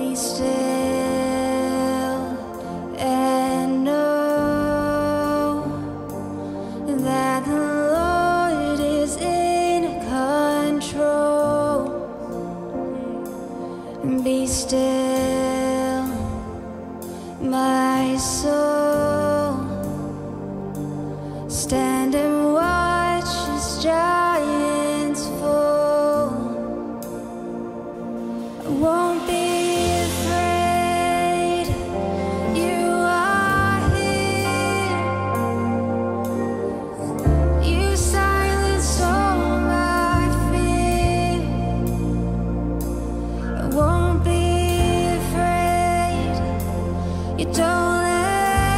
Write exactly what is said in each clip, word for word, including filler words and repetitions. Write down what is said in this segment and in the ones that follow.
Be still and know that the Lord is in control. Be still, my soul. Stand and watch as giants fall. Won't be afraid, you are here. You silence all my fear. Won't be afraid, you don't let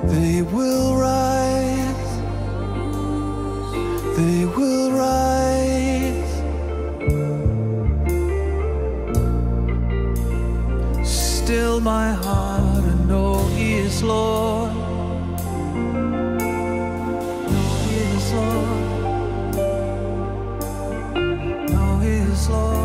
They will rise, they will rise. Still my heart and know He is Lord. Know He is Lord. Know He is Lord.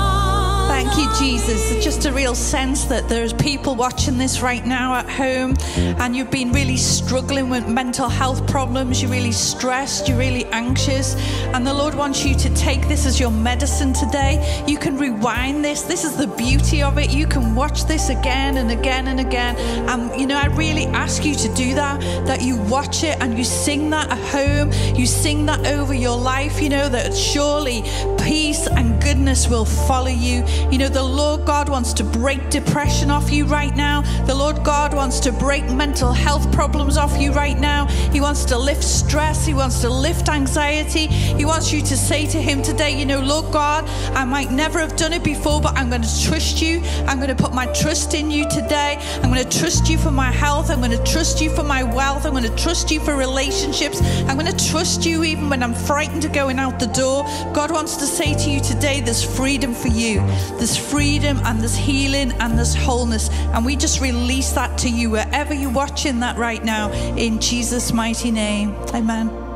Jesus, just a real sense that there's people watching this right now at home and you've been really struggling with mental health problems, you're really stressed, you're really anxious, and the Lord wants you to take this as your medicine today. You can rewind this. This is the beauty of it. You can watch this again and again and again. And, you know, I really ask you to do that, that you watch it and you sing that at home. You sing that over your life, you know, that surely peace and goodness will follow you. You know, the Lord God wants to break depression off you right now. The Lord God wants to break mental health problems off you right now. He wants to lift stress. He wants to lift anxiety. He wants you to say to him today, you know, Lord God, I might never have done it before, but I'm going to trust you. I'm going to put my trust in you today. I'm going to trust you for my health. I'm going to trust you for my wealth. I'm going to trust you for relationships. I'm going to trust you even when I'm frightened of going out the door. God wants to say to you today, there's freedom for you. There's freedom and there's healing and there's wholeness. And we just release that to you wherever you're watching that right now, in Jesus' mighty name. Amen.